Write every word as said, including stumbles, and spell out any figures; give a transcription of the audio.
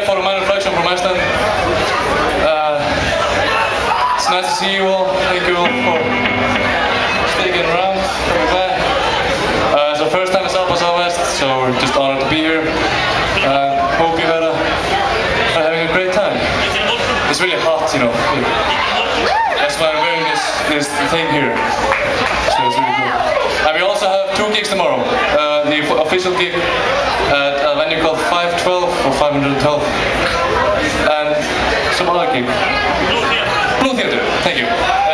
back for a minor reflection from Iceland. Uh, it's nice to see you all. Thank you all for sticking around, coming back. Uh, it's our first time in South by Southwest, so we're just honored to be here. Uh, hope you had a, are having a great time. It's really hot, you know. That's why I'm wearing this, this thing here. So it's really cool. And we also have two gigs tomorrow. Uh, the official gig at a venue called five twelve or five twelve. And some other gig. Blue Theater. Thank you.